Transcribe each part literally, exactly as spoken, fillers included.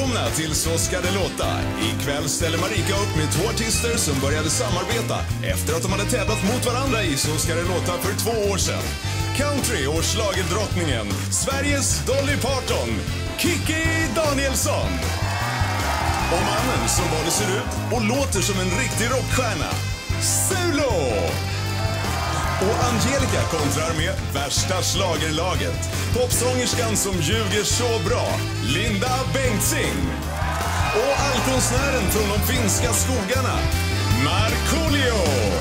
Välkomna till Så ska det låta. Ikväll ställer Marika upp med två artister som började samarbeta efter att de hade tävlat mot varandra i Så ska det låta för två år sedan. Country och schlagerdrottningen, Sveriges Dolly Parton, Kikki Danielsson. Och mannen som både ser ut och låter som en riktig rockstjärna, Sulo. Och Angelica kontrar med värsta schlagerlaget, popsångerskan som ljuger så bra, Linda Bengtzing. Och allkonstnären från de finska skogarna, Markoolio.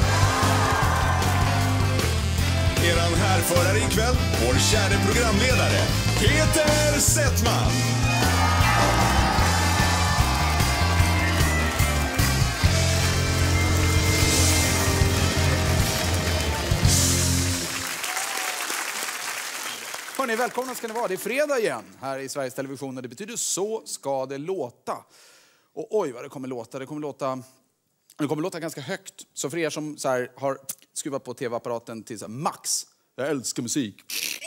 Eran härförare ikväll, vår kära programledare, Peter Settman. Hörrni, välkomna ska ni vara. Det är fredag igen här i Sveriges Television och det betyder Så ska det låta. Och oj vad det kommer låta. Det kommer låta, det kommer låta ganska högt. Så för er som så här, har skruvat på tv-apparaten till så här, max, jag älskar musik.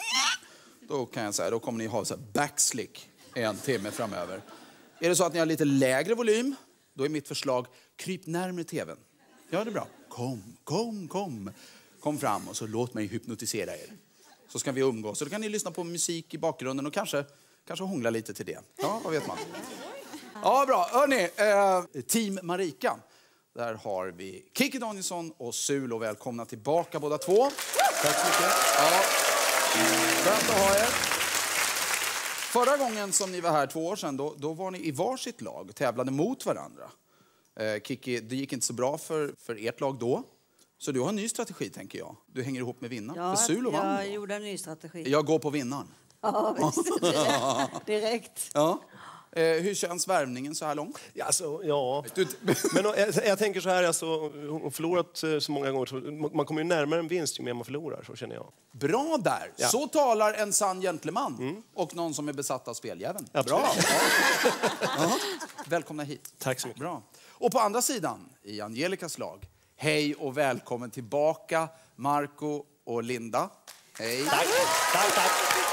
Då kan jag säga, då kommer ni ha så här backslick en timme framöver. Är det så att ni har lite lägre volym, då är mitt förslag, kryp närmare tvn. Ja, det är bra. Kom, kom, kom. Kom fram och så låt mig hypnotisera er. Så ska vi umgås. Så då kan ni lyssna på musik i bakgrunden och kanske, kanske hångla lite till det. Ja, vad vet man? Ja, bra. Hörrni, eh, Team Marika. Där har vi Kikki Danielsson och Sulo. Välkomna tillbaka båda två. Tack så mycket. Ja. Skönt att ha er. Förra gången som ni var här två år sedan, då, då var ni i varsitt lag och tävlade mot varandra. Eh, Kikki, det gick inte så bra för, för ert lag då. Så du har en ny strategi, tänker jag. Du hänger ihop med vinnaren. Ja, för Sulo vann jag gjorde en ny strategi. Jag går på vinnaren. Ja, visst. Direkt. Ja. Eh, hur känns värvningen så här långt? Ja, alltså, ja. Men jag, jag tänker så här, alltså, hon förlorat så många gånger. Så man kommer ju närmare en vinst ju mer man förlorar, så känner jag. Bra där. Ja. Så talar en sann gentleman. Mm. Och någon som är besatt av speljäveln. Bra. Ja. Ja. Välkomna hit. Tack så mycket. Bra. Och på andra sidan, i Angelicas lag. Hej och välkommen tillbaka, Marco och Linda. Hej. Tack, tack, tack.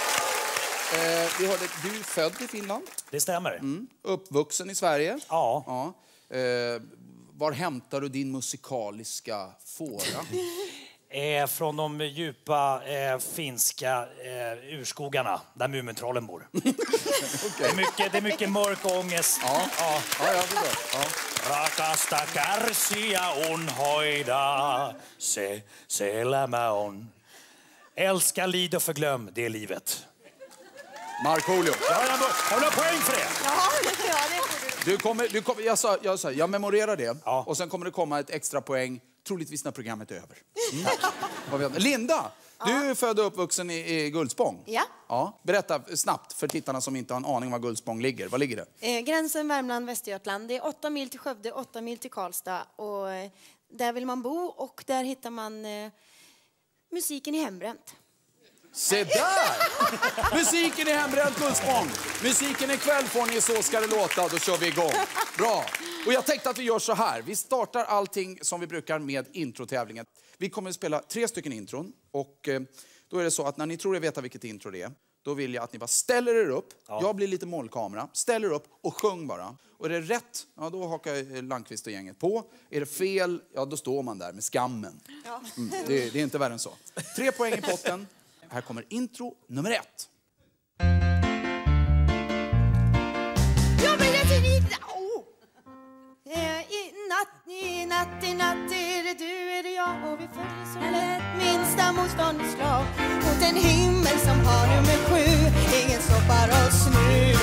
Eh, vi hörde, du är född i Finland. Det stämmer. Mm. Uppvuxen i Sverige. Ja. ja. Eh, var hämtar du din musikaliska fåra? eh, från de djupa eh, finska eh, urskogarna där Mumintrollen bor. Okay. det, är mycket, det är mycket mörk ångest. Ja, ja. ja jag förstår. Ja. Rakasta kärsiä on hoida, se, se elämä on. Älska, lid och förglöm, det är livet. Markoolio. Ja, jag har några poäng för det. Ja, det ja, det du kommer, du kommer, jag, sa, jag, sa, jag memorerar det. Ja. Och sen kommer det komma ett extra poäng, troligtvis när programmet är över. Mm. Linda, du är född och uppvuxen i, i Gullspång. Ja. ja. Berätta snabbt för tittarna som inte har en aning var Gullspång ligger. Var ligger det? Eh, gränsen Värmland-Västergötland. Det är åtta mil till Skövde, åtta mil till Karlstad. Och eh, där vill man bo och där hittar man eh, musiken i hembränt. Se där! Musiken i hembränt Gullspång. Musiken ikväll får ni Så ska det låta. Då kör vi igång. Bra. Och jag tänkte att vi gör så här. Vi startar allting som vi brukar med introtävlingen. Vi kommer att spela tre stycken intron. Och eh, då är det så att när ni tror er veta vilket intro det är, då vill jag att ni bara ställer er upp. Ja. Jag blir lite målkamera. Ställer upp och sjung bara. Och är det rätt, ja då hakar Landqvist och gänget på. Är det fel, ja då står man där med skammen. Ja. Mm, det, det är inte värre än så. Tre poäng i potten. Här kommer intro nummer ett. Jag vill att ni... Oh. Eh, I natt, i natt, i natt är det du, är det jag och vi följer så lätt minsta motståndets lag mot en himmel som har nummer sju. Ingen stoppar oss nu.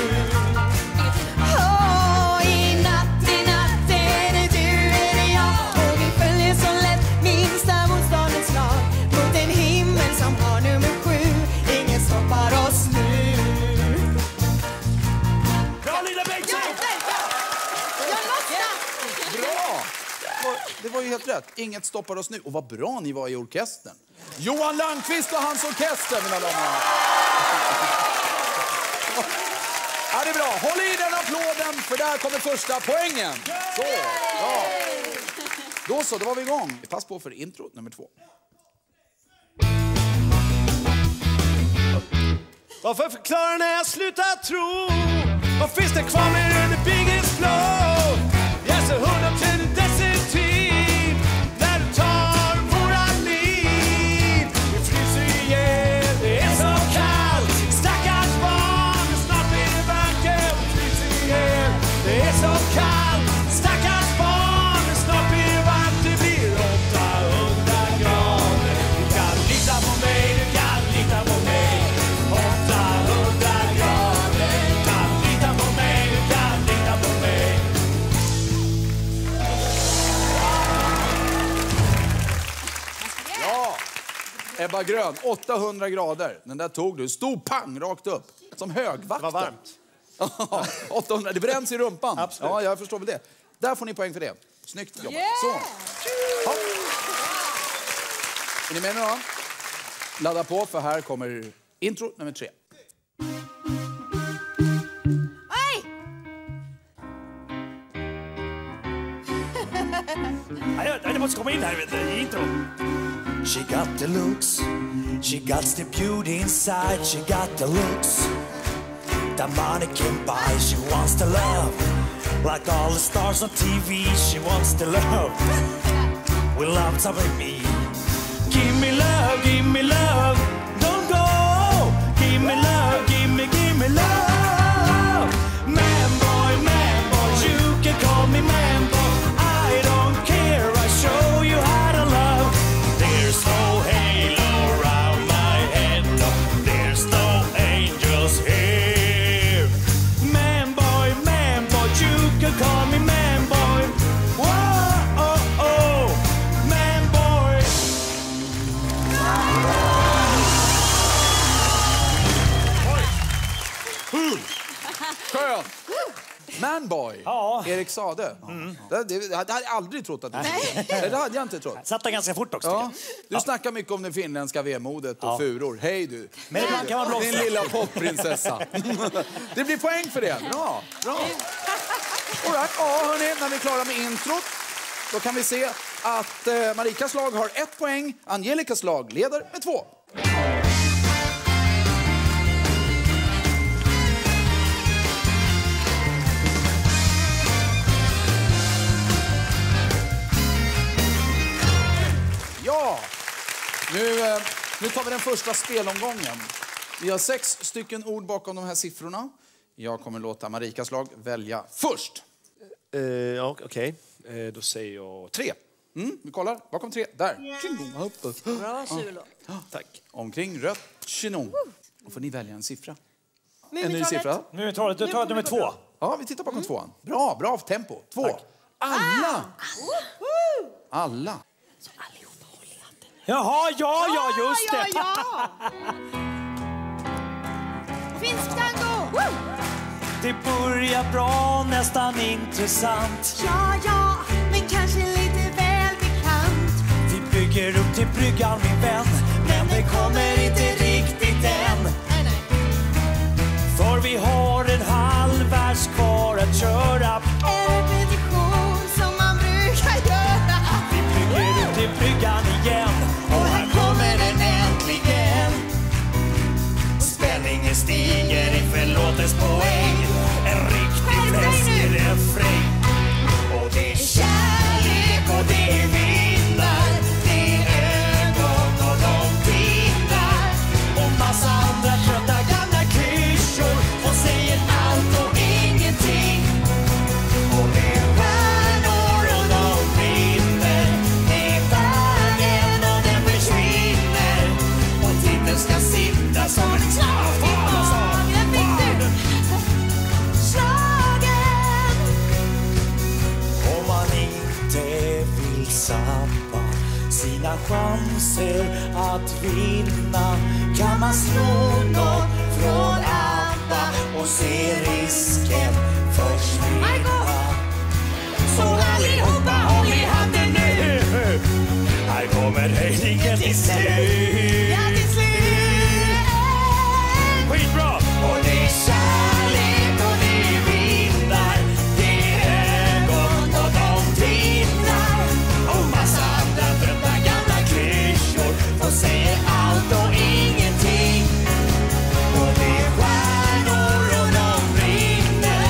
Oh, i natt, i natt är det du, är det jag och vi följer så lätt minsta motståndets lag mot en himmel som har nummer sju. Ingen stoppar oss nu. Bra, Linda Bengtzing! Bra! Det var ju helt rätt. Inget stoppar oss nu. Och vad bra ni var i orkestern. Johan Landqvist och hans orkester, mina damer och herrar. Ja, det är bra. Håll i den applåden, för där kommer första poängen. Så, ja. Då så, då var vi igång. Pass på för intro nummer två. Varför förklara när jag slutar tro Vad finns det kvar mer än the biggest flow? Jag ser hundra till decitiv. När du tar våra liv. Vi fryser ihjäl, det är så kallt. Stackars barn, snart blir det vackert. Vi fryser ihjäl, det är så kallt. Stackars barn, snart blir det varmt. Det blir åttahundra grader. Du kan lita på mig, du kan lita på mig. åttahundra grader. Du kan lita på mig, du kan lita på mig. Ja, Ebba Grön, åttahundra grader. Den där tog du. Stor pang rakt upp. Som högvakten. Det var varmt. åttahundra, det bränns i rumpan. Absolut. Ja, jag förstår väl det. Där får ni poäng för det. Snyggt jobbat. Yeah! Så. Ja. Är ni med nu då? Ladda på, för här kommer intro nummer tre. Oj! Nej, jag- jag måste komma in här vet du, i intro. She got the looks, she got the beauty inside, she got the looks that money can buy. She wants to love like all the stars on T V. She wants to love with love to me. Give me love, give me love, don't go. Give me love, give me, give me love. Man boy, man boy, you can call me man boy. I don't care, I show you how to love. There's no halo around my head, no, there's no angels here. Man boy, man boy, you can call me man boy. Whoa, oh, oh, man boy. Skönt! Manboy, Ja. Erik Sade. Mm. Det, det, det hade jag aldrig trott att du skulle. Nej, det hade jag inte trott. Satt den ganska fort också. Ja. tycker Du snackar mycket om det finländska vemodet och Ja. furor. Hej du. Men ibland kan man Din blåsa. lilla popprinsessa. Det blir poäng för det. Bra, bra. All right. Ja, hörni, när vi är klara med introt, då kan vi se att eh, Marikas lag har ett poäng. Angelikas lag leder med två. Ja, nu, eh, nu tar vi den första spelomgången. Vi har sex stycken ord bakom de här siffrorna. Jag kommer låta Marikas lag välja först. Eh, ja, okej. Eh, då säger jag tre. Mm, vi kollar. Bakom tre. Där. Uppe. Bra sulor. Tack. Omkring rött. Chinon. Då får ni välja en siffra. En ny Mumintrollet. siffra. Nu tar du tar nummer två. Ja, vi tittar bakom tvåan. Bra, bra tempo. Två. Alla. Alla. Jaha, ja, ja, just det. Ja, ja, Finsk tango. Woo! Det börjar bra, nästan intressant. Ja, ja, men kanske lite väl bekant. Vi bygger upp till bryggan, min vän, men det kommer inte riktigt än. Nej, nej. För vi har en halv vers kvar att köra. En repetition som man brukar göra. Vi bygger upp till bryggan igen, och här kommer den äntligen. Spänningen stiger inför låtens poäng. En riktig fläskig refräng. Och det är kärlek och det är vindar. Det är ögon och de tindrar. Och massa andra trötta gamla klyschor. Och säger allt och ingenting. Och det är stjärnor och de brinner. Det är världen och den försvinner. Och titeln ska sitta som en slav. Jag fick du. Slagen. Om man inte vill sappa sina chanser att vinna, kan man slå något från ABBA och se risken försvinna. Så allihopa, håll i handen nu. Här kommer höjningen till slut. Ja, till slut. Skitbra! Och det är kärlek och det är vindar. Det är ögon och de tindrar. Och massa andra trötta gamla klyschor. De säger allt och ingenting. Och det är stjärnor och de brinner.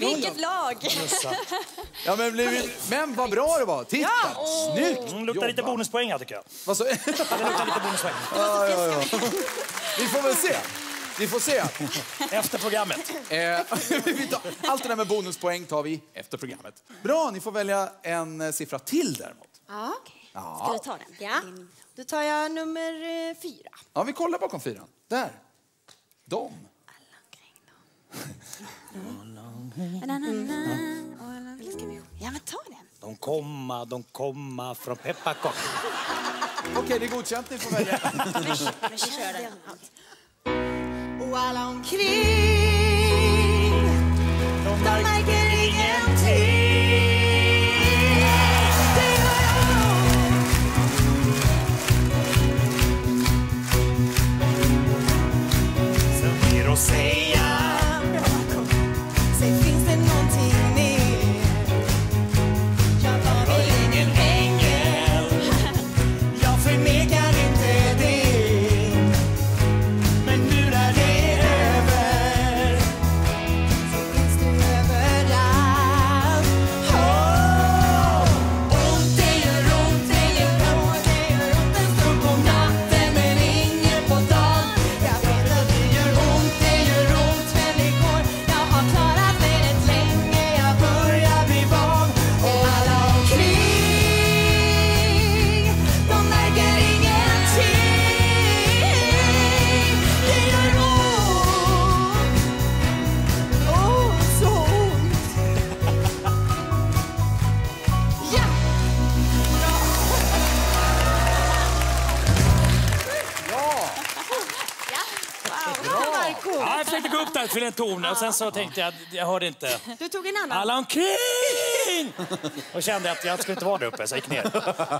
Vilket lag! Ja, men, blev, men vad bra det var. Titta, ja. Snyggt. Mm, luktar lite bonuspoäng här tycker jag. Vad så? Det luktar lite bonuspoäng. Ja, ja, ja. Vi får väl se. Vi får se. Efter programmet. Eh, vi tar, allt det där med bonuspoäng tar vi efter programmet. Bra, ni får välja en eh, siffra till däremot. Ja. Ja. Ska du ta den? Ja. Då tar jag nummer eh, fyra. Ja, vi kollar bakom fyran. Där. De. Ja, men ta den. De komma, de komma från pepparkakor. Okej, okay, det är godkänt. Ni får välja. Vi kör den. Och alla omkring, de märker ingenting. Det gör jag. Sen mer att säga. Säg, finns det någonting mer? Jag var väl ingen ängel. Jag förnekar inte det. Men nu när det är över så finns du överallt. Oh! Ont, det gör ont, det gör ont, det gör ont en stund på natten men ingen på dagen. Jag vet att det gör ont, det gör ont men det går. Jag har klarat mig rätt länge, jag börjar bli van. Och alla omkring, de märker ingenting. Det gör ont, oh så ont. Ja! Bra! Marco. Ja, jag försökte gå upp där till en ton och sen så tänkte jag, jag hörde inte. Du tog en annan. Alla omkring! Och kände att jag skulle inte vara där uppe så jag gick ner.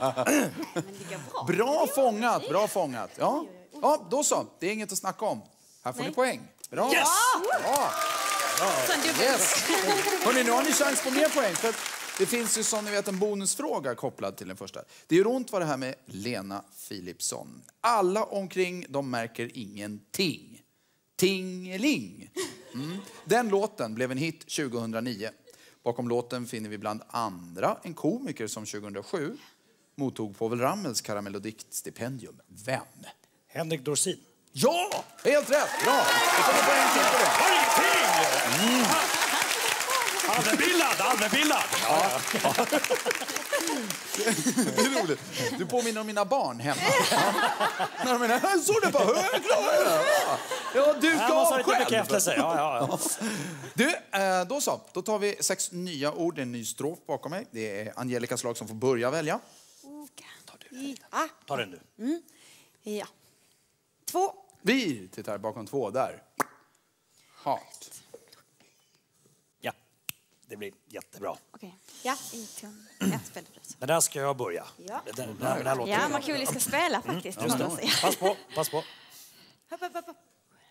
Bra fångat, bra fångat. Ja. Ja, då så. Det är inget att snacka om. Här får ni poäng. Bra. Yes! Bra. Yes. Hörrni, nu har ni chans på mer poäng. För det finns ju som ni vet en bonusfråga kopplad till den första. Det gör ont vad det här med Lena Philipsson. Alla omkring, de märker ingenting. Tingeling. Mm. Den låten blev en hit tjugohundranio. Bakom låten finner vi bland andra en komiker som tjugohundrasju mottog Povel Ramels Karamell och diktstipendium. Vem? Henrik Dorsin. Ja, helt rätt. Bra. Det kommer poäng till på det. Mm. Allmänbildad, allmänbildad. Ja. Det är roligt. Du påminner om mina barn hemma. När de menar, såg du på högklarar? Ja, du gav själv. Bekräftelse. Ja, ja, ja. Du, då så. Då tar vi sex nya ord. En ny strof bakom mig. Det är Angelicas lag som får börja välja. Ta du. Ja. Ta den nu. Mm. Ja. Två. Vi tittar bakom två där. Hat. Ja, det blir jättebra. Okej. Ja. Men där ska jag börja. Ja. Den, den, den här låten. Ja, Markoolio ska spela faktiskt. Mm, just det. Pass på, pass på. Hopp, hopp, hopp, hopp.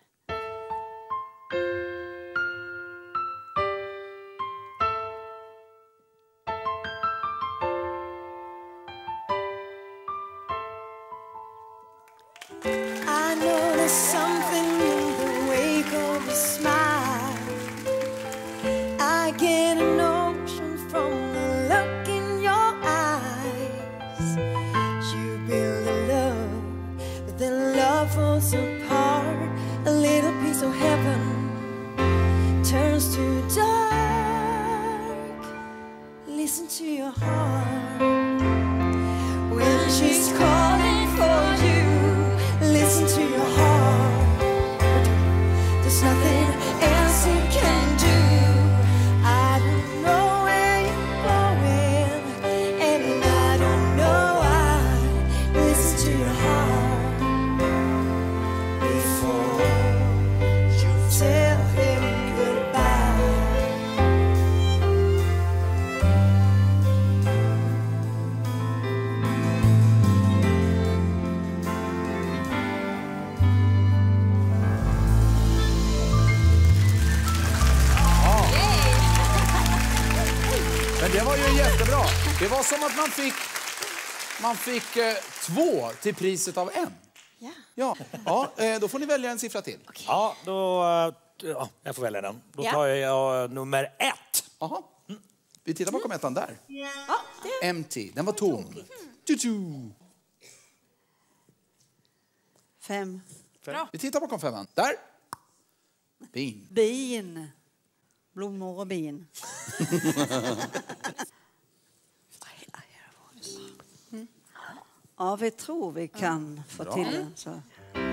I know there's something in the wake of a smile. I get an ocean from the look in your eyes. You build a love, but then love falls apart. A little piece of heaven turns to dark. Listen to your heart when she's calling for you. Listen to your heart. There's nothing else you can do. I don't know where you're going, and I don't know why. Listen to your heart before you tell him goodbye. Men det var ju jättebra. Det var som att man fick, man fick eh, två till priset av en. Ja. Ja, ja eh, då får ni välja en siffra till. Ja, då ja, jag får välja den. Då Ja. tar jag nummer ett. Jaha. Vi tittar bakom ettan där. Ja, det... Empty. Den var tom. Tutu. Fem. Vi tittar bakom femman. Där. Bin. Bin. Blommor och bin. Mm. Ja, vi tror vi kan få Bra. till det. Så.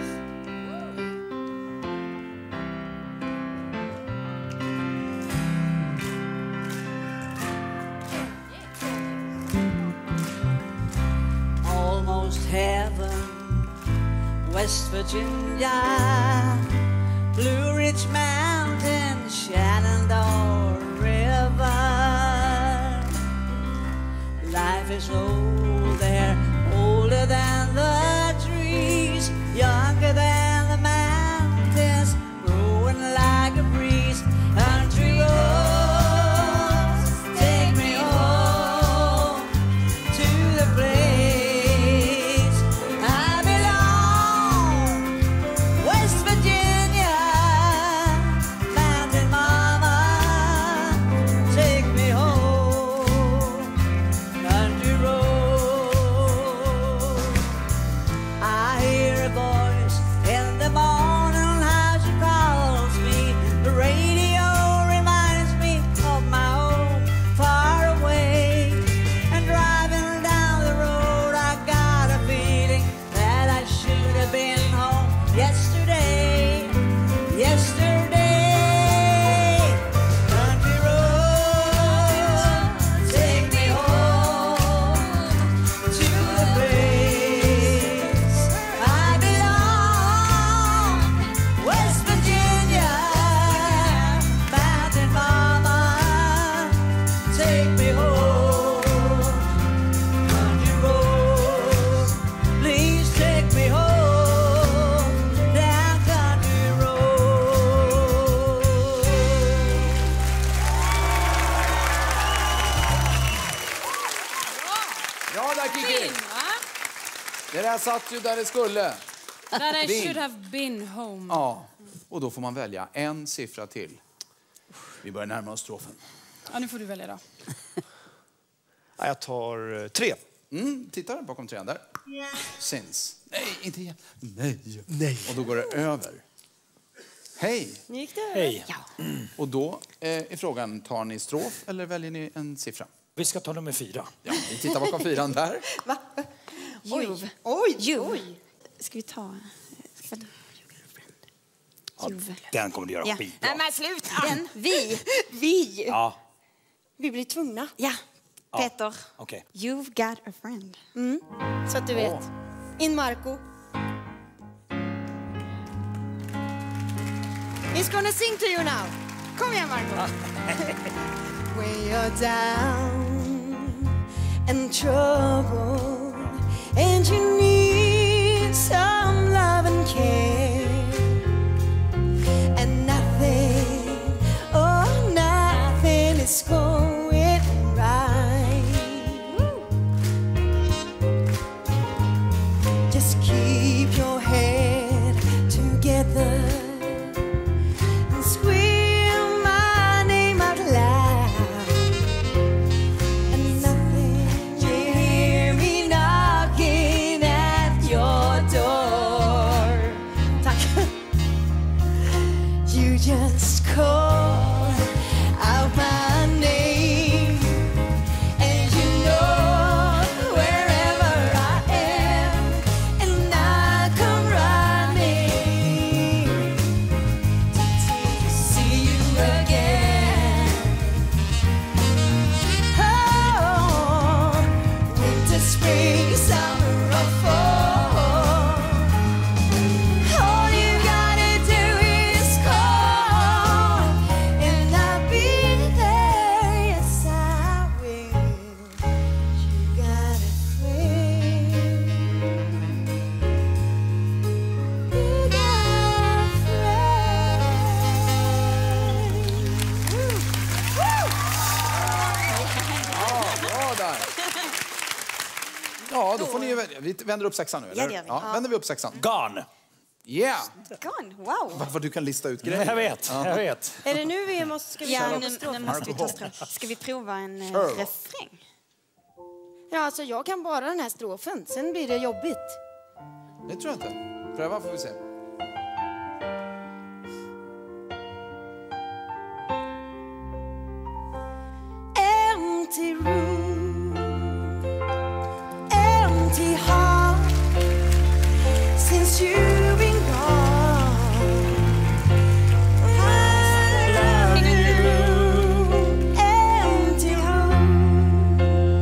Almost heaven, West Virginia, Blue Ridge Mountain, Shenandoah River. Life is old there, older than the trees, younger than the mountains, growing like a breeze. Country roads, take me home to the place I belong. West Virginia, Mountain Mama, take me home. Country road, I hear a voice in the morning, how she calls me. The radio reminds me of my home far away. And driving down the road, I got a feeling that I should have been home yesterday. Yesterday, country road, take me home to the place I belong. West Virginia, Mountain Mama, take me home. Country road, please take me home. Down country road. Ja, där Kiki. Det där satt ju där det skulle. That I Bin. should have been home. Ja, och då får man välja en siffra till. Vi börjar närma oss strofen. Ja, nu får du välja då. Ja, jag tar eh, tre. Mm, titta bakom trean där. Since. Nej, inte igen. Nej. Nej. Och då går det över. Hej. Nu gick det. Hej. Och då eh, är frågan, tar ni strof eller väljer ni en siffra? Vi ska ta nummer fyra. Ja, vi tittar bakom fyran där. Va? Juv. Oj, Juv. oj. Ska vi ta... Ska vi... Ja, Juv. den kommer du göra Ja. skitbra. Nej men sluta. Den. Vi. Vi. Ja, Vi blir tvungna. Ja. Peter. okej. You've got a friend. Så att du vet. In Marco. He's gonna sing to you now. Kom igen Marco. When you're down and trouble and you need some love and care and nothing, oh nothing is going right. Just keep your head together and scream my name out loud. And nothing, you hear me knocking at your door. Tack. You just call out my name, and you know wherever I am, and I come running to see you again. Oh, winter, spring, summer, or fall. All you gotta do is call, and I'll be there. Yes, I will. You got a friend. You got a friend. Ja, bra där. Ja, då får ni ju välja. Vi vänder upp sexan nu, eller? Ja, det gör vi. Ja, vänder vi upp sexan. Gone. Yeah! Gone. Wow. Varför du kan lista ut grejer. Jag vet, jag vet. Är det nu vi måste... Ska vi Ja, köra nu, på strofen? nu måste vi ta strof. Ska vi prova en eh, Kör. refräng? Ja, alltså jag kan bara den här strofen. Sen blir det jobbigt. Det tror jag inte. Pröva får vi se. Empty room, empty heart, since you've been gone. I love you. Empty room,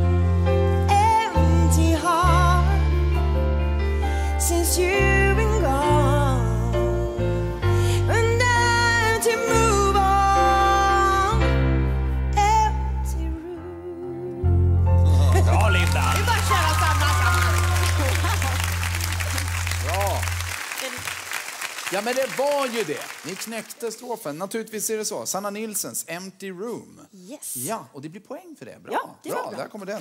empty heart, since you've been gone. And I have to move on. Empty room. Bra, Linda. Vi bara köra samma Bra. Ja, men det var ju det. Ni knäckte strofen. Naturligtvis är det så. Sanna Nilssons Empty Room. Yes. Ja, och det blir poäng för det. Bra. Ja, det var bra. bra. Där kommer den.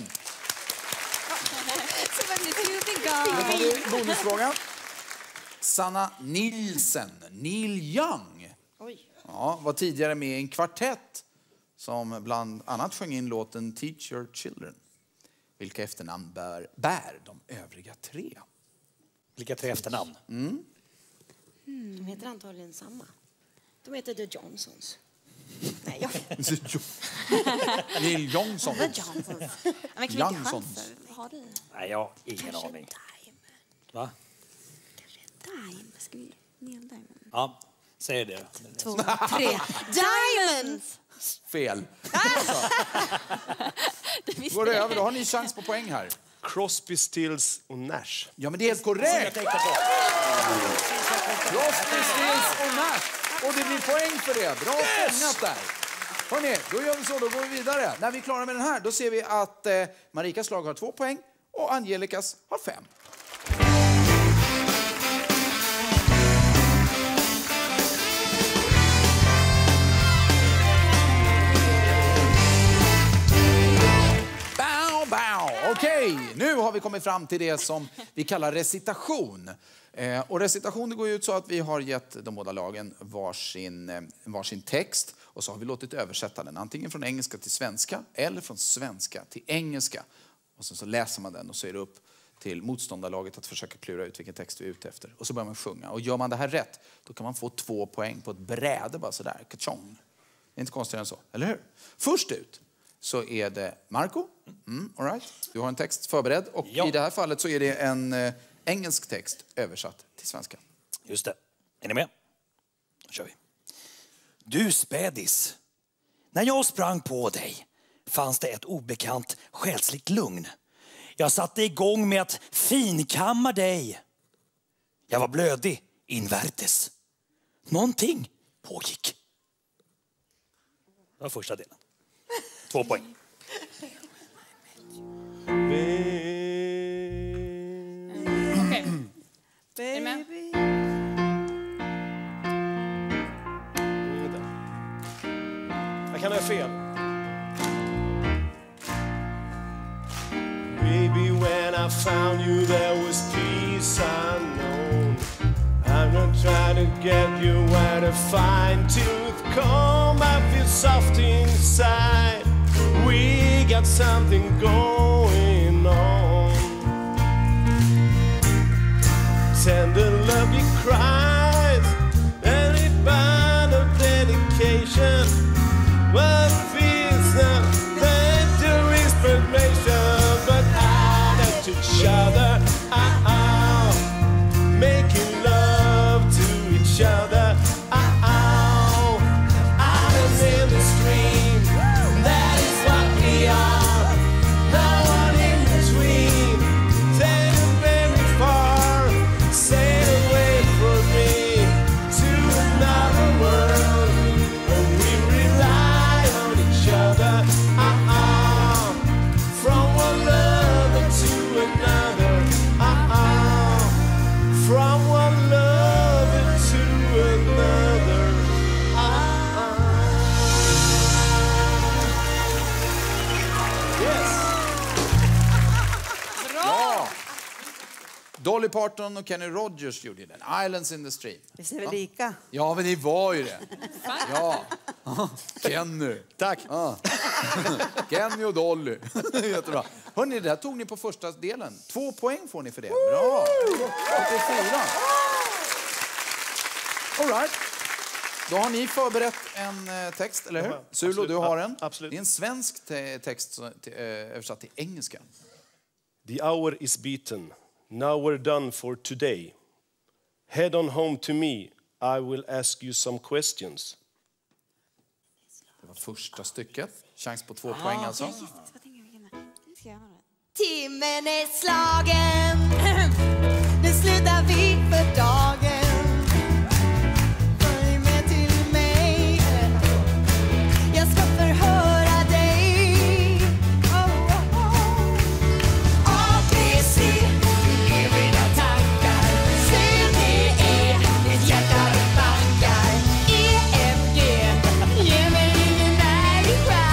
Så var det ju Då har vi bonusfrågan. Sanna Nilsson, Neil Young, Oj. ja, var tidigare med i en kvartett som bland annat sjöng in låten Teach Your Children. Vilka efternamn bär, bär de övriga tre? Vilka tre efternamn? De heter antagligen samma. De heter The Johnsons. Nej, jag... Neil Youngsson. The Johnsons. Ja, men kan vi inte Johnsons. chansa? Har du? Nej, jag har ingen aning. Va? Diamond. Ska vi... Neil Diamond. Ja, säg det. Två, tre. Diamonds! Fel. Det visste Går det jag. över, då har ni chans på poäng här. Crosby, Stills och Nash. Ja, men det är helt Jag korrekt. tänkte på. Crosby, Stills och Nash. Och det blir poäng för det. Bra fångat där. Hörrni, då gör vi så. Då går vi vidare. När vi är klara med den här, då ser vi att eh, Marikas lag har två poäng och Angelicas har fem. Bow, bow. Okej, nu har vi kommit fram till det som vi kallar recitation. Eh, och recitation det går ut så att vi har gett de båda lagen varsin, eh, varsin text och så har vi låtit översätta den antingen från engelska till svenska eller från svenska till engelska. Och så, så läser man den och så är det upp till motståndarlaget att försöka klura ut vilken text vi är ute efter. Och så börjar man sjunga. Och gör man det här rätt, då kan man få två poäng på ett bräde bara sådär. Kachong. Det är inte konstigare än så, eller hur? Först ut så är det Marco. Mm, all right. Du har en text förberedd och Ja. i det här fallet så är det en eh, engelsk text översatt till svenska. Just det. Är ni med? Då kör vi. Du spädis. När jag sprang på dig fanns det ett obekant själsligt lugn. Jag satte igång med att finkamma dig. Jag var blödig invärtes. Någonting pågick. Det var första delen. Två poäng. Okej. Är ni med? Jag kan ha fel. Baby, when I found you there was peace unknown. I'm not trying to get you where to fine tooth comb. I feel soft inside. We got something going on. Tender love you cries, and it bound of dedication. What feels the better inspiration, but out at each other, uh-oh, making love to each other, uh-oh, out in the stream, that is what we are, no one in between, take very far, sail away from Dolly Parton och Kenny Rogers gjorde ju den. Islands in the Stream. Vi ser väl lika. Ja, men det var ju det. Ja. Kenny. Tack. Ja. Kenny och Dolly. Jättebra. Hörrni, det här tog ni på första delen. Två poäng får ni för det. Bra. åttiofyra. All right. Då har ni förberett en eh, text, eller hur? Ja, Sulo, absolut. du har en. Absolut. Det är en svensk te- text som, te- eh, översatt till engelska. The hour is beaten. Now we're done for today. Head on home to me. I will ask you some questions. Det var första stycket. Chans på två poäng alltså. Vad tänker jag? Nu ska jag göra det. Timmen är slagen. Nu slutar vi för dagen. Följ med till mig. Jag ska förhöra dig. Oh, oh, oh. A, B, C är mina tankar. C, D, E, mitt hjärta bankar. E, F, G, ge mig ingen människa.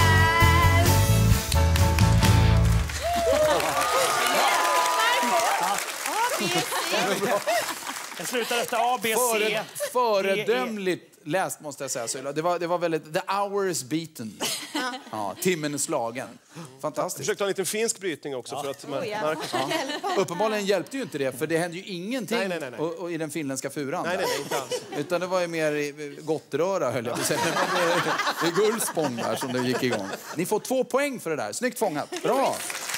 Jag slutar efter A, B, C. Före, föredömligt läst måste jag säga. Sylla. Det var, det var väldigt... The hour is beaten. Ja, timmen är slagen. Jag Fantastiskt. försökte ha en liten finsk brytning också. För att Oh, ja. Marcus... Ja. Uppenbarligen hjälpte ju inte det, för det hände ju ingenting Nej, nej, nej, nej. Och, och i den finländska furan. Nej, där. nej, nej, inte alls. Utan det var ju mer i- gottröra, höll jag på att säga. Det är Gullspång där som det gick igång. Ni får två poäng för det där. Snyggt fångat. Bra.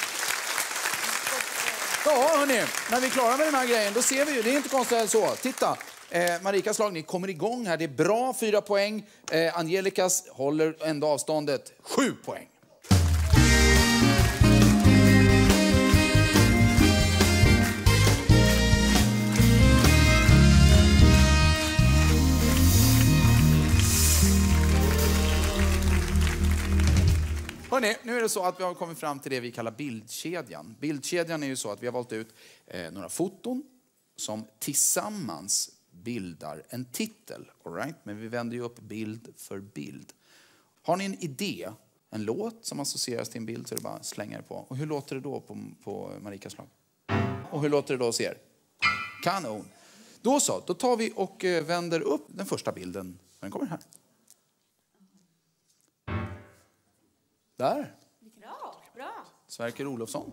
Ja, hörni. När vi är klara med den här grejen, då ser vi ju. Det är inte konstigt än så. Titta. Eh, Marikas lag, ni kommer igång här. Det är bra, fyra poäng. Eh, Angelicas håller ändå avståndet. Sju poäng. Hörrni, nu är det så att vi har kommit fram till det vi kallar bildkedjan. Bildkedjan är ju så att vi har valt ut eh, några foton som tillsammans bildar en titel. All right? Men vi vänder ju upp bild för bild. Har ni en idé, en låt som associeras till en bild, så är det bara att slänga det på. Och hur låter det då på, på Marikas lag? Och hur låter det då hos er? Kanon. Då så, då tar vi och eh, vänder upp den första bilden. Den kommer här. Där. Bra, bra. Sverker Olofsson.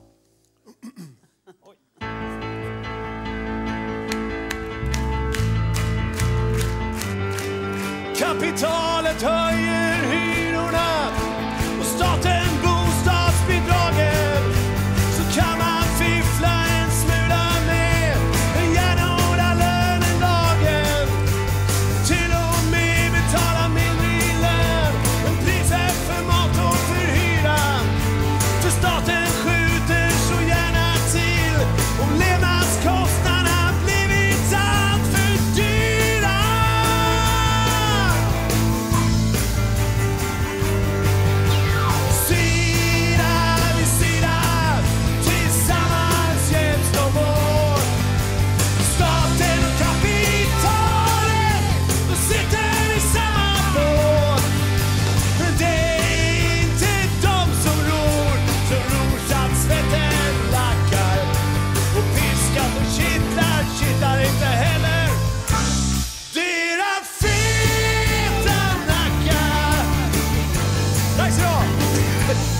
Kapitalet höjer hyrorna och staten bostadsbidragen. Så kan man fiffla en smula med gärna några lönen dagen. Till och med betala mindre i lön än priset för mat och för hyran. För staten skjuter så gärna till om levnadskostnaderna blivit allt för dyra. Sida vid sida, tillsammans hjälps de åt. Staten och kapitalet, de sitter i samma båt. Men det är inte de som ror, som ror så att svetten lackar. Och piskan som kittlar, kittlar inte heller deras feta nackar. Tack så du ha.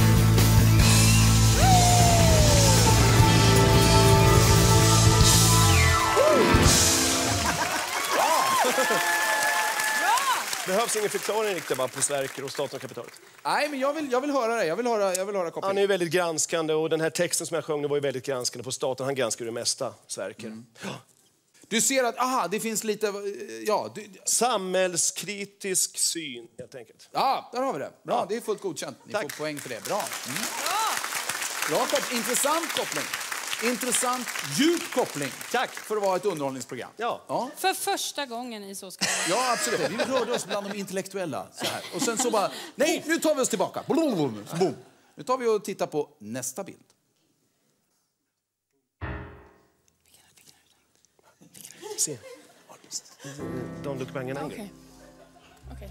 Behövs ingen förklaring riktigt bara på Sverker och staten och kapitalet. Nej, men jag vill, jag vill höra det. Jag vill höra, jag vill höra Han är kopplingen. ju väldigt granskande och den här texten som jag sjöng var ju väldigt granskande på staten. Han granskar ju det mesta, Sverker. Ja. Du ser att, aha, det finns lite, eh, ja, du, Samhällskritisk syn, helt enkelt. ja, där har vi det. Bra, det är fullt godkänt. Ni Tack. får poäng för det. Bra. Mm. Bra koppling. Intressant koppling. Intressant, djup koppling. Tack. För att vara ett underhållningsprogram. Ja. Ja, För första gången i Så ska det vara. ja absolut. Vi rörde oss bland de intellektuella. Så här. Och sen så bara, nej, nu tar vi oss tillbaka. Boom, boom. Nu tar vi och tittar på nästa bild. Se. Don't look back in anger. Okej. Okej.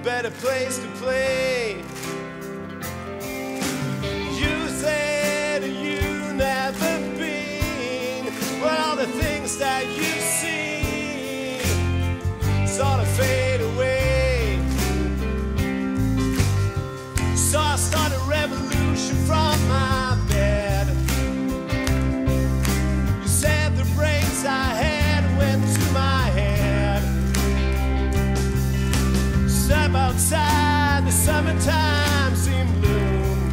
better place to play. You said you never been, but all the things that you've seen sort of fade away. So I started a revolution from my bed. You said the brains I had went to my head. Step outside, the summertime seemed bloom.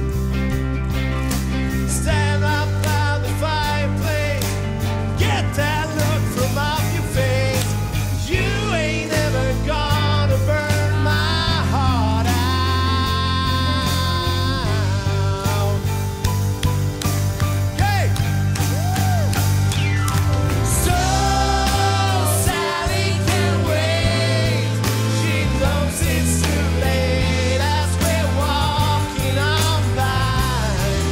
Stand up by the fireplace, get that look from off your face. You ain't ever gonna burn my heart out. Hey! So Sally can wait. She knows it's too late as we're walking on by.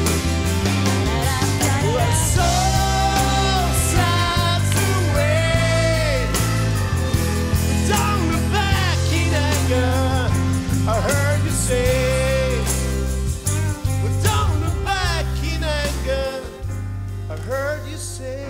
We're so sad to wait. Don't look back in anger, I heard you say. Well, don't look back in anger, I heard you say.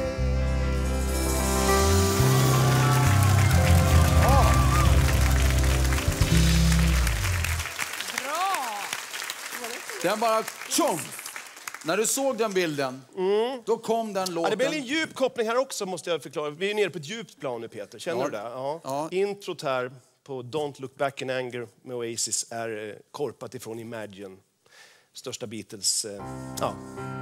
Den bara tjong! När du såg den bilden, då kom den Ja, låten. det blir en djup koppling här också, måste jag förklara. Vi är nere på ett djupt plan nu, Peter. Känner Ja. du det? Ja. Ja. Introt här på Don't Look Back in Anger med Oasis är eh, korpat ifrån Imagine. Största Beatles... Eh, ja.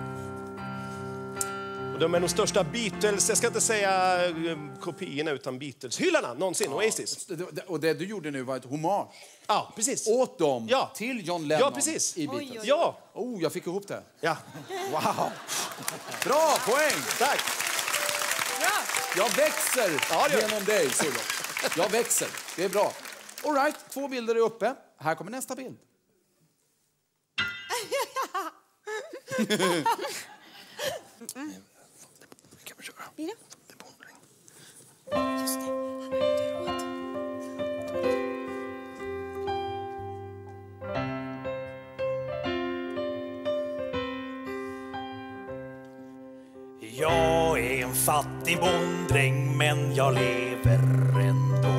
Och de är de största Beatles, jag ska inte säga eh, kopiorna, utan Beatles-hyllarna någonsin, Oasis. Det- det- Och det du gjorde nu var ett hommage Ja, precis. åt dem Ja. till John Lennon Ja, precis. i Beatles. Ja, Oh, jag fick ihop det. ja. Wow! Bra poäng! Tack. Jag växer Ja, det gör genom dig, Sulo. Jag växer. Det är bra. All right, två bilder är uppe. Här kommer nästa bild. Blir det? Jag är en fattig bonddräng men jag lever ändå.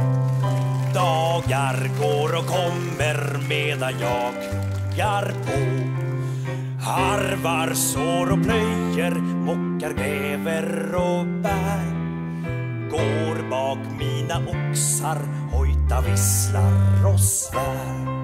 Dagar går och kommer medan jag knogar på. Harvar, sår och plöjer, mockar, gräver och bär. Går bak mina oxar, hojta, visslar och svär.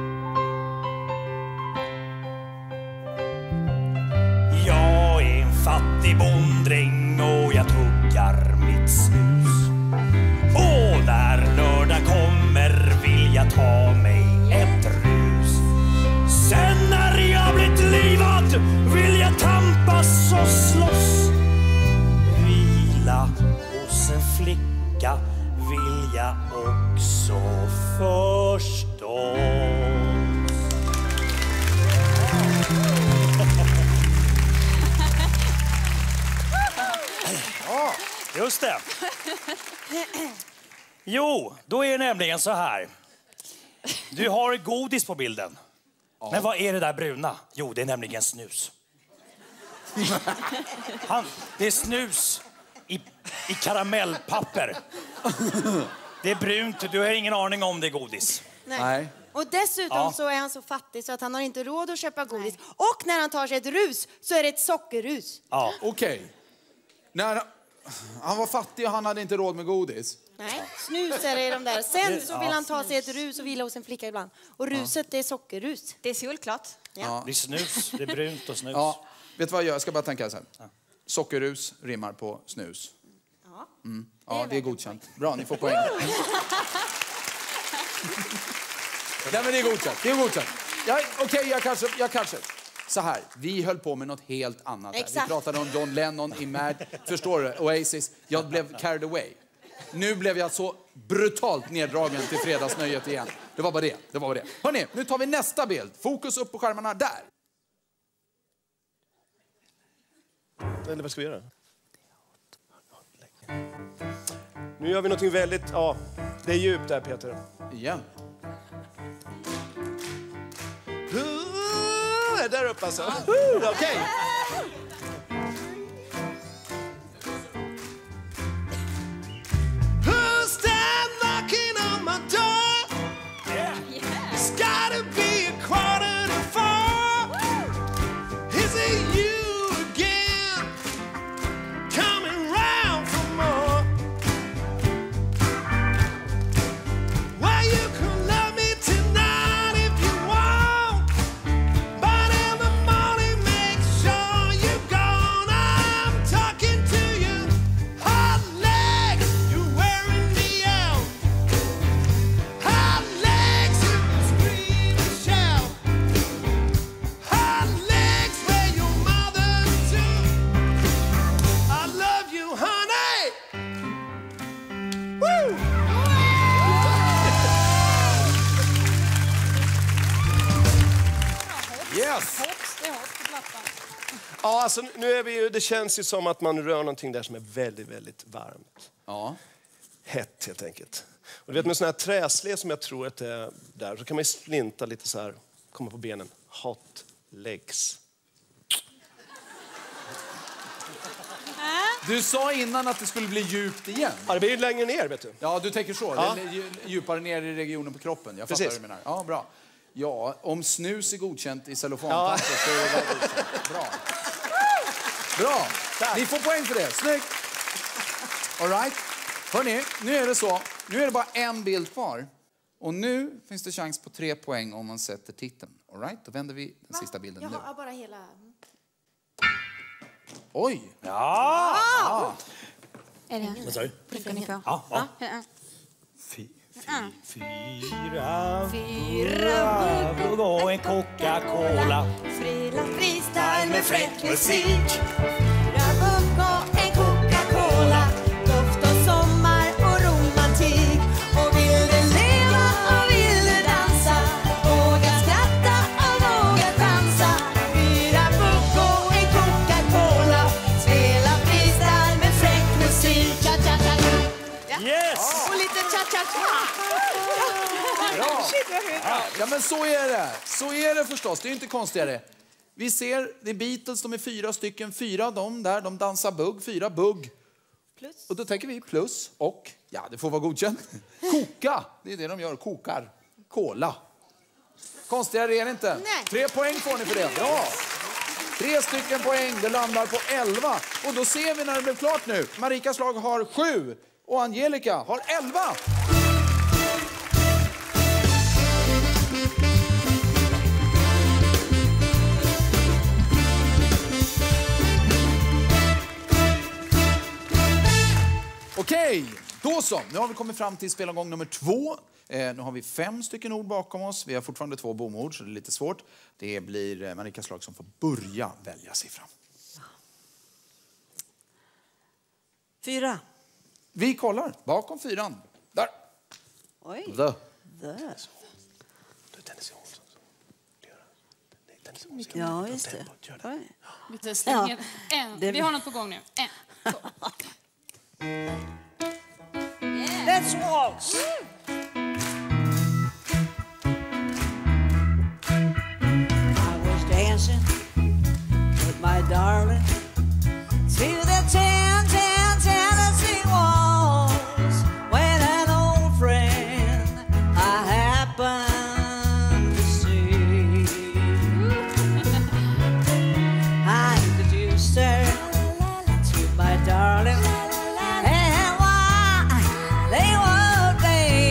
Jag är en fattig bonddräng och jag tuggar mitt snus. Och när lördag kommer vill jag ta mig ett rus. Sen när jag blivit livad vill jag tampas och slåss. Vila hos en flicka vill jag också förstås. Ja, just det. Jo, då är det nämligen så här. Du har godis på bilden. Men vad är det där bruna? Jo, det är nämligen snus. Han, det är snus i, i karamellpapper. Det är brunt, du har ingen aning om det är godis. Nej. Nej. Och dessutom Ja. så är han så fattig så att han har inte råd att köpa godis. Och när han tar sig ett rus så är det ett sockerrus. Ja. Okej. När han var fattig och han hade inte råd med godis. Nej, snus är det i de där. Sen så vill han ta sig ett rus och vila hos en flicka ibland. Och ruset det är sockerrus. Det är solklart. Ja. Det är snus, det är brunt och snus. Ja, vet du vad jag gör? Jag ska bara tänka så här. Sockerrus rimmar på snus. Ja. Mm. Ja, det är godkänt. Bra, ni får poäng. Nej, men det är godkänt. Det är godkänt. Ja, Okej, okay, jag kanske... Jag kanske. Så här, vi höll på med något helt annat. Här. Vi Exakt. pratade om John Lennon, Imagine, förstår du? Oasis. Jag blev carried away. Nu blev jag så brutalt neddragen till fredagsnöjet igen. Det var bara det. Det var bara det. Hörrni, nu tar vi nästa bild. Fokus upp på skärmarna där. Eller vad ska vi göra? Nu gör vi någonting väldigt... Ja, det är djupt där, Peter. Igen. där uppe alltså. Okej. Okay. Who's that knocking on my door? Yeah. It's gotta be a quarter to four. Is it you again? Coming round for more. Well, you can love me tonight if you want. But in the morning, make sure you're gone. I'm talking to you. Hot legs, you're wearing me out. Hot legs, you can scream and shout. Hot legs, where your mother too. I love you, honey. Woo! Yes! Hopp, det är hopp på plattan. Ja, alltså nu är vi ju, det känns ju som att man rör någonting där som är väldigt, väldigt varmt. Ja. Hett helt enkelt. Och du vet med sån här träsled som jag tror att det är där, så kan man ju splinta lite så här, komma på benen. Hot legs. Du sa innan att det skulle bli djupt igen. Ja, det blir ju längre ner, vet du. Ja, du tänker så. Ja. Det är dju- djupare ner i regionen på kroppen. Jag fattar Precis. vad du menar. Ja, bra. Ja, om snus är godkänt i Ja. cellofanpapper så är det väl godkänt. Bra. Bra. Tack. Ni får poäng för det. Snyggt. All right. Hörrni, nu är det så. Nu är det bara en bild kvar. Och nu finns det chans på tre poäng om man sätter titeln. All right, då vänder vi den sista bilden Jag nu. har bara hela... Oj! Ja! Är det? Vad sa du? Prickar ni på? Ja, ja. Ja. Fy, fy, fyra, fyra bugg och en Coca-Cola. Frila freestyle med fräck musik. Fyra bugg och en Coca-Cola. Doft och sommar och romantik. Och vill du leva och vill du dansa, våga skratta och våga dansa. Fyra bugg och en Coca-Cola. Spela freestyle med fräck musik. Cha-cha-cha. Yes! Och lite cha-cha-cha. Bra. Shit, vad högt. Ja, men så är det. Så är det förstås. Det är ju inte konstigare. Vi ser, det är Beatles, de är fyra stycken. Fyra de där, de dansar bugg. Fyra bugg. Plus. Och då tänker vi plus och, ja det får vara godkänt. Koka, det är det de gör, kokar. Cola. Konstigare är det inte. Nej. Tre poäng får ni för det. Bra. Tre stycken poäng, det landar på elva. Och då ser vi när det blev klart nu. Marikas lag har sju och Angelica har elva. Okej, då så. Nu har vi kommit fram till spelomgång nummer två. Eh, nu har vi fem stycken ord bakom oss. Vi har fortfarande två bomord så det är lite svårt. Det blir eh, Marikas lag som får börja välja siffran. Fyra. Vi kollar bakom fyran. Där. Oj. The. Där. Ja, just det. Oj. Lite slänger. En. det- Vi har något på gång nu. En, två. Let's waltz. I was dancing with my darling to the ten, ten, Tennessee waltz when an old friend I happened to see. I introduced her to my darling, and while they were dancing,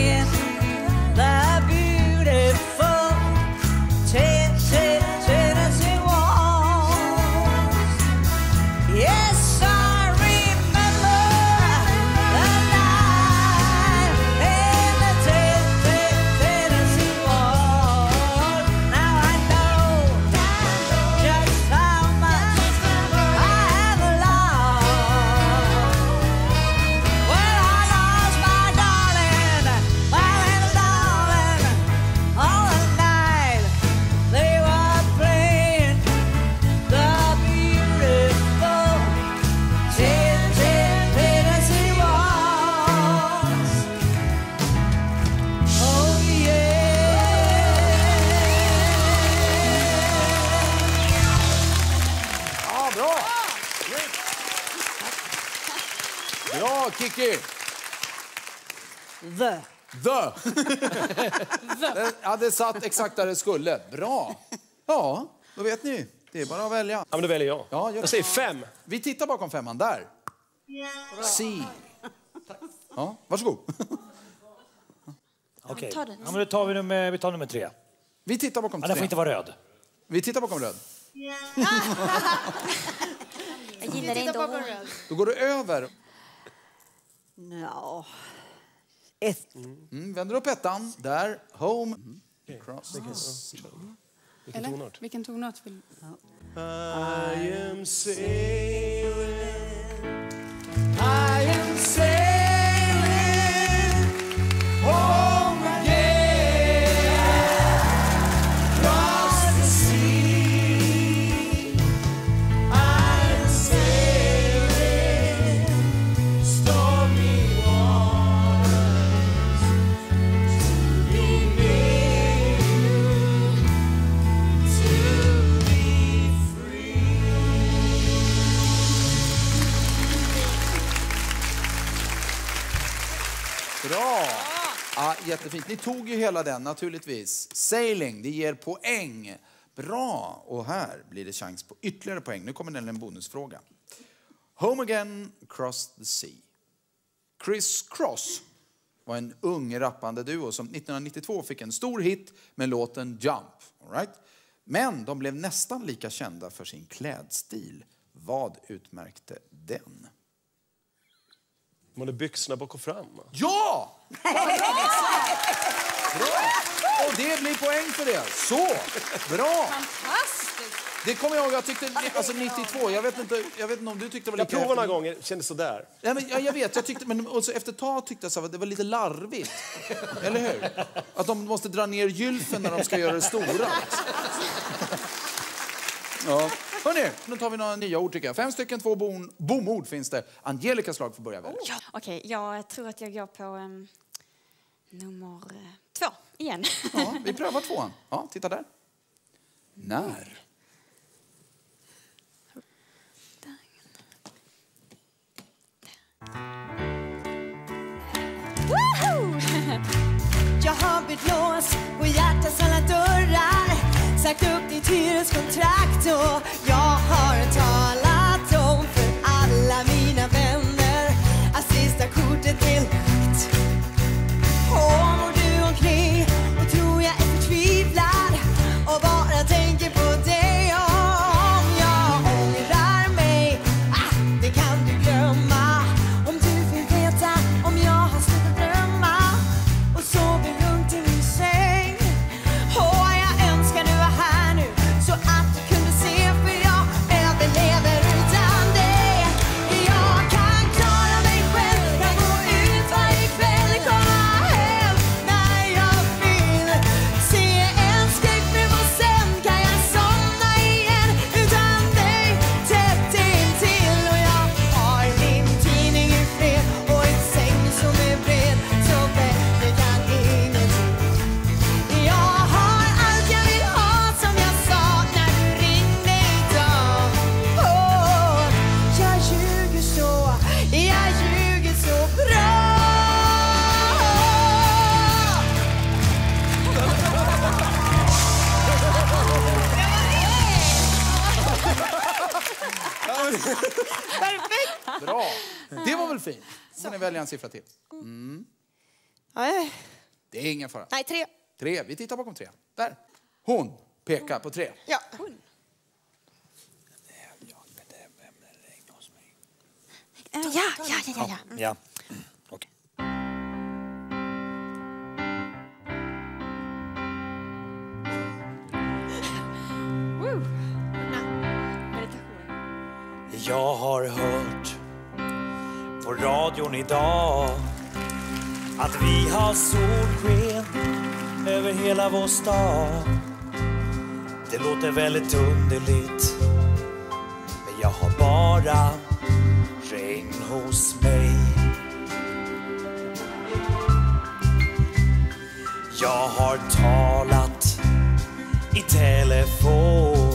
Vicky. The. The. Ja, det satt exakt där det skulle. Bra. Ja, då vet ni. Det är bara att välja. Ja, men då väljer jag. Ja, jag säger fem. Vi tittar bakom femman. Där. C. Ja, varsågod. Okej, Ta den. ja, men då tar vi, nummer, vi tar nummer tre. Vi tittar bakom Ja, den får tre. inte vara röd. Vi tittar bakom röd. Jag gillar det ändå. Då går du över. No. Ett. Mm, vänder upp ettan. Där. Home. Mm. Cross. Vilken tonart? Vilken tonart vill I am sailing, I am sailing home again, across the sea. I am sailing stormy waters to be near you, to be free. Bra! Ja, jättefint. Ni tog ju hela den naturligtvis. Sailing, det ger poäng. Bra! Och här blir det chans på ytterligare poäng. Nu kommer den en bonusfråga. Home again, cross the sea. Chris Cross var en ung rappande duo som nittonhundranittiotvå fick en stor hit med låten Jump. All right? Men de blev nästan lika kända för sin klädstil. Vad utmärkte den? De hade byxorna bak och fram. Ja! Bra! Och det blir poäng för det. Så, bra! Fantastiskt! Det kommer jag ihåg, jag tyckte, alltså nittiotvå, jag vet inte, jag vet inte om du tyckte det var Jag lika... provade några gånger, kändes sådär. Ja, men, ja, jag vet, jag tyckte, men och så efter ett tag tyckte jag så att det var lite larvigt. Eller hur? Att de måste dra ner gylfen när de ska göra det stora. Ja. Hörrni, nu tar vi några nya ord tycker jag. Fem stycken, två bon, bomord finns det. Angelicas slag får börja välja. Ja. Okej, jag tror att jag går på um, nummer uh, två igen. Ja, vi prövar tvåan. Ja, titta där. När? Woho! Jag har bytt lås på hjärtats alla dörrar, sagt upp ditt hyreskontrakt och jag har talat om för alla mina vänner att sista kortet är lagt. Och mår du omkring och tror jag är förtvivlad och bara tänker på dig om jag ångrar mig, ah, det kan du glömma. Om du vill veta om jag har slutat drömma och sover lugnt i min säng. Och jag önskar du var här nu så att du kunde se, för jag överlever utan dig. Jag kan klara mig själv, kan gå ut varje kväll, komma hem när jag vill, se en skräckfilm och sen kan jag somna igen utan dig tätt intill. Och jag har min tidning i fred och en säng som är bred, så bättre kan ingenting. Jag har allt jag vill ha som jag sa när du ringde idag. Åh, jag ljuger så, jag ljuger så bra. Perfekt! Bra. Det var väl fint. Så ni välja en siffra till. Nej, Det är ingen fara. nej, tre. Tre. Vi tittar bakom tre. Där. Hon pekar på tre. Ja. Ja, ja, ja, ja, ja. Ja, okej. Woo. Meditation. Jag har hört på radion idag att vi har solsken över hela vår stad. Det låter väldigt underligt, men jag har bara regn hos mig. Jag har talat i telefon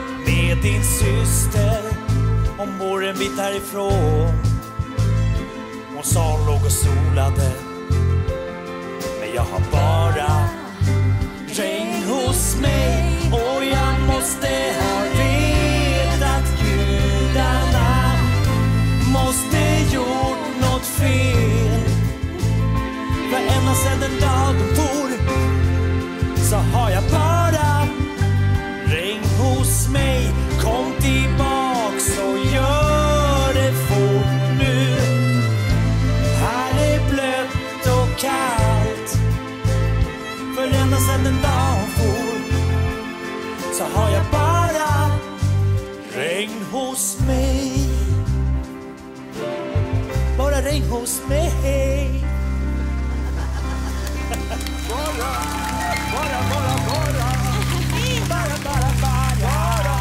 med din syster om bor en bit härifrån. sal låg och solade. Men jag har bara regn hos mig. Och jag måste ha vetat gudarna måste gjort något fel. För ända sedan den dag de for så har jag bara regn hos mig. Kom tillbaks och gör det fort nu. Här är blött och kallt. För ända sedan den dag hon for så har jag bara regn hos mig. Bara regn hos mig. Bara, bara, bara, bara. Bara, bara, bara.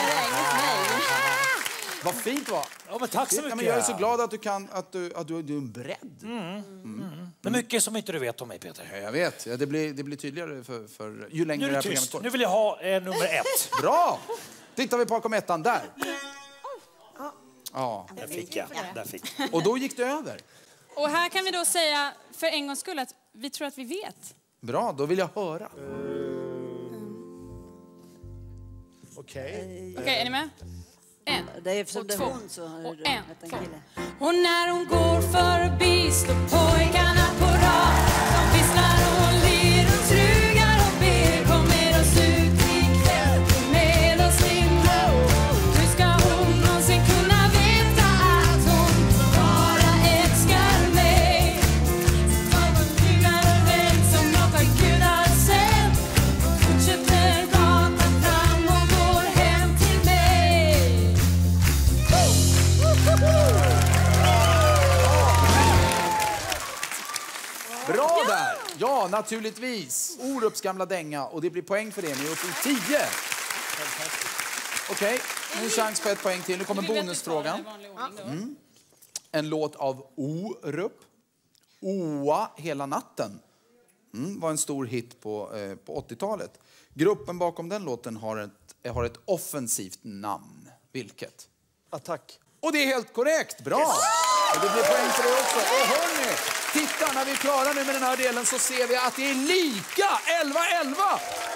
Vad fint var. Ja, men tack så mycket. Ja, men jag är så glad att du kan, att du, att du, du är en bredd. Mm. Mm. Det är mycket som inte du vet om mig, Peter. Ja, jag vet. Ja, det, blir, det blir tydligare för, för ju längre Nu är det här det programmet tyst. går. Nu vill jag ha eh, nummer ett. Bra! Tittar vi på bakom ettan där. Ja. Där fick jag. Där fick jag. Och då gick det över. Och här kan vi då säga för en gångs skull att vi tror att vi vet. Bra, då vill jag höra. Okej. Okej, är ni med? En, Det är eftersom och det är två, hon så är och det en, rätt en två. kille. Och när hon går förbi står pojkarna på rad. De visslar och ler och trugar och ber. Kom med oss ut ikväll, med oss din vän. Hur ska hon någonsin kunna veta att hon bara älskar mig? Som en flygande vän som något av Gud har sänt. Fortsätter raka fram och går hem till mig. Bra där! Ja, naturligtvis. Orups gamla dänga. Och det blir poäng för det. Ni är uppe i tio. Okej, nu är chans på ett poäng till. Nu kommer bonusfrågan. Mm. En låt av Orup. Oa hela natten. Mm, var en stor hit på, eh, på åttiotalet. Gruppen bakom den låten har ett, har ett offensivt namn. Vilket? Attack. Och det är helt korrekt. Bra! Yes. Och det blir poäng för det också. Och hörni, titta, när vi är klara nu med den här delen så ser vi att det är lika. elva elva.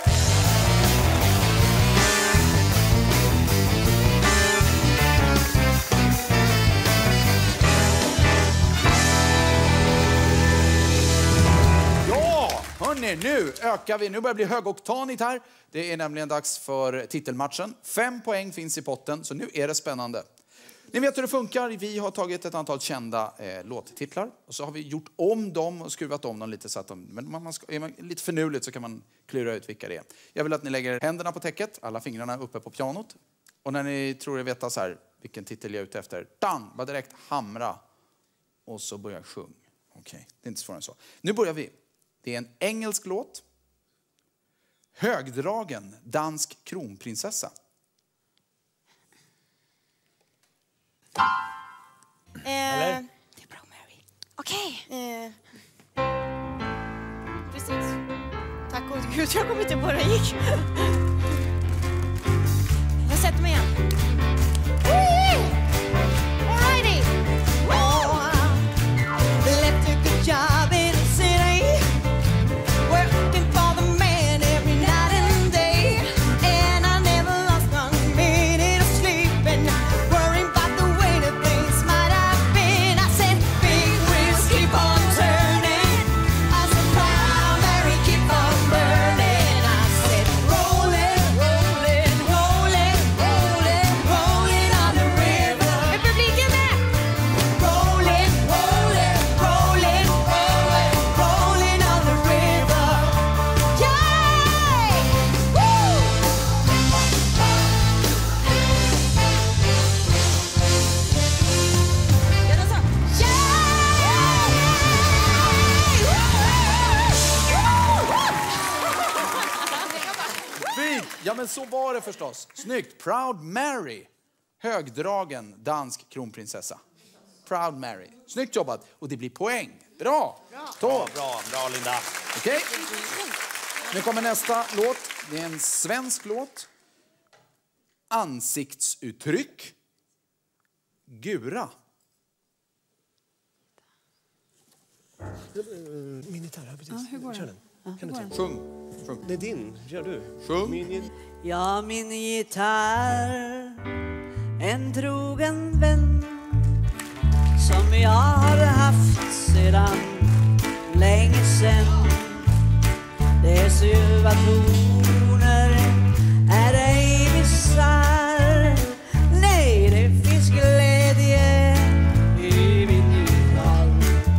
Ja, hörni, nu ökar vi. Nu börjar det bli högoktanigt här. Det är nämligen dags för titelmatchen. Fem poäng finns i potten, så nu är det spännande. Ni vet hur det funkar. Vi har tagit ett antal kända eh, låttitlar och så har vi gjort om dem och skruvat om dem lite så att de, men man, man ska, är man lite finurligt så kan man klura ut vilka det är. Jag vill att ni lägger händerna på täcket, alla fingrarna uppe på pianot. Och när ni tror er veta så här vilken titel jag är ute efter, dan, bara direkt hamra och så börjar sjung. Okej, okay. Det är inte svårare än så. Nu börjar vi. Det är en engelsk låt. Högdragen dansk kronprinsessa. Eller? Det är bra, Mary. Okej. Eh. Precis. Tack gode Gud, jag kommer inte på hur det gick. Jag sätter mig igen. Alrighty. Oh, left a good job in the city, working for the man every night and day, and I never lost one minute of sleep and worrying about the way the things might have been. I said, big wheels keep on turning. I said, proud Mary, keep on burning. I said, rolling, rolling, rolling, rolling, rolling on the river. Är publiken med? Rolling, rolling, rolling, rolling, rolling on the river. Yay! Woo! Gör något sånt. Fint! Ja, men så var det förstås. Snyggt. Proud Mary. Högdragen dansk kronprinsessa. Proud Mary. Snyggt jobbat. Och det blir poäng. Bra. Bra, bra, bra Linda. Okej. Nu kommer nästa låt. Det är en svensk låt. Ansiktsuttryck. Gura. Min gitarr, ja, precis. Ja, hur går Kör den? den. Kan du ta? Sjung. Sjung. Det är din. Gör du. Sjung. Min git- Ja, min gitarr, en trogen vän som jag har haft sedan länge sen. Dess ljuva toner är ej missar. Nej, det finns glädje i min gitarr.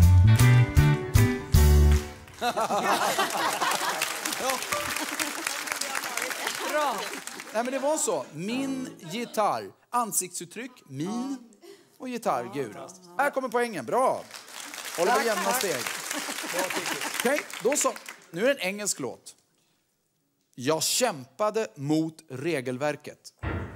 Bra. Nej, men det var så. Min gitarr. Ansiktsuttryck, min och gitarr, Gura. Här kommer poängen. Bra. Håller på jämna steg. Okej, då så. Nu är det en engelsk låt. Jag kämpade mot regelverket.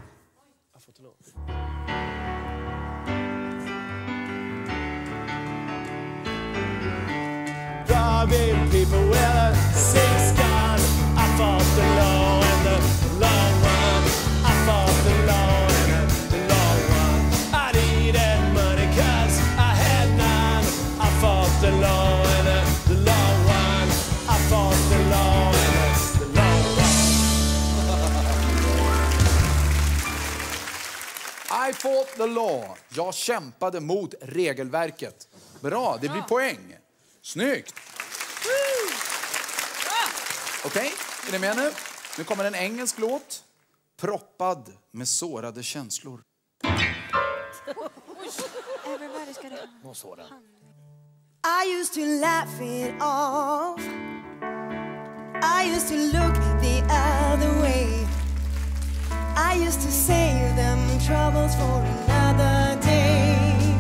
Robbing people with a six gun. I fought the law and the long run. I fought the law and the long run. I needed money cause I had none. I fought the law and the long run. I fought the law and the long run. I fought the law. Jag kämpade mot regelverket. Bra, det blir poäng. Snyggt. Okej, okay, är ni med nu? Nu kommer en engelsk låt. Proppad med sårade känslor. Everybody's got a... I used to laugh it off. I used to look the other way. I used to save them troubles for another day.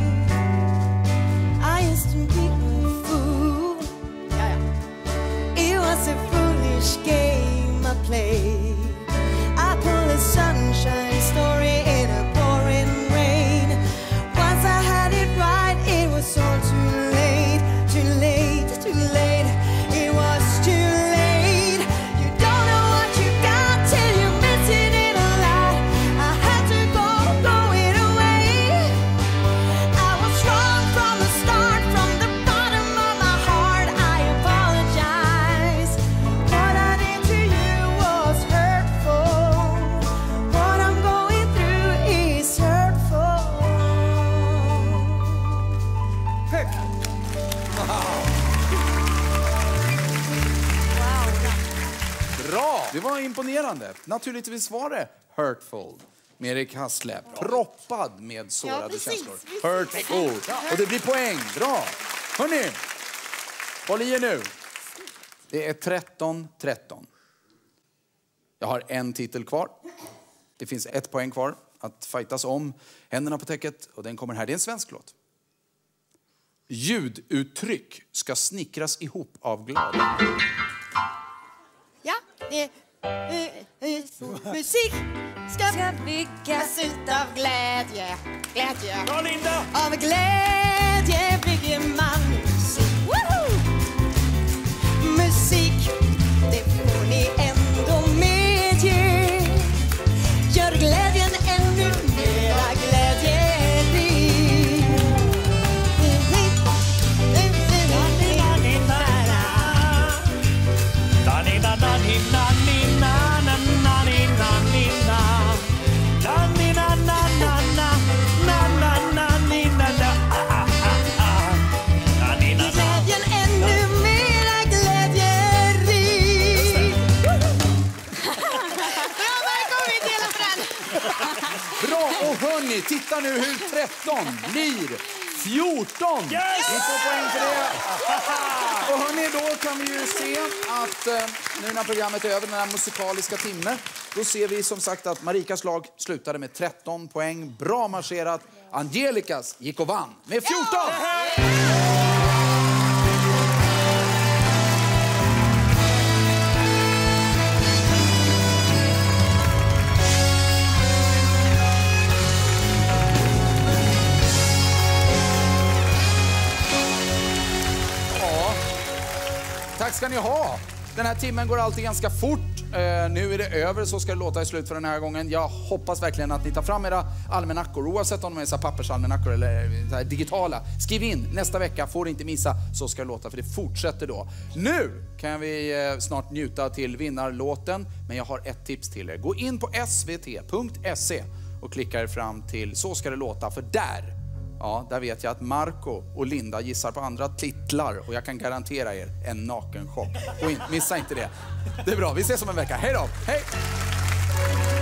I used to be a fool. Yeah, yeah. It was a foolish game I played. I pulled a sunshine story in a pouring rain. Once I had it right, it was all too late, too late, too late. It was too late. You don't know what you got till you miss it in a lot. I had to go, go it away. I was wrong from the start, from the bottom of my heart. I apologize. What I did to you was hurtful. What I'm going through is hurtful. Hurtful. Bra, det var imponerande. Naturligtvis var det Hurtful med Erik Hassle. Proppad med sårade Ja, precis, känslor. precis. Hurtful. Och det blir poäng. Bra. Hörrni, håll i er nu. Det är tretton tretton. Jag har en titel kvar. Det finns ett poäng kvar att fightas om. Händerna på täcket, och den kommer här. Det är en svensk låt. Ljuduttryck ska snickras ihop av glad. Ja, det är uh, uh, musik ska, ska byggas utav glädje, glädje. Bra, Linda! Av glädje bygger man musik. Woho! Musik, det får ni ändå medge. Gör glädjen ännu mera glädjerik. Glädjen ännu mera glädjerik. Bra, välkommen till hela den. Bra, och hörni, titta nu hur tretton blir fjorton. Yes! Ni får poäng för det. Och hörni, då kan vi ju se att eh, nu när programmet är över, den här musikaliska timmen, då ser vi som sagt att Marikas lag slutade med tretton poäng. Bra marscherat. Angelicas gick och vann med fjorton. Ja, tack ska ni ha. Den här timmen går alltid ganska fort. Uh, nu är det över, så ska det låta i slut för den här gången. Jag hoppas verkligen att ni tar fram era almanackor, oavsett om de är så här pappersalmanackor eller så här digitala. Skriv in, nästa vecka får inte missa, så ska det låta, för det fortsätter då. Nu kan vi uh, snart njuta till vinnarlåten, men jag har ett tips till er. Gå in på s v t punkt se och klicka er fram till Så ska det låta, för där, ja, där vet jag att Marco och Linda gissar på andra titlar och jag kan garantera er en nakenchock. Och in, missa inte det. Det är bra, vi ses om en vecka. Hej då! Hej!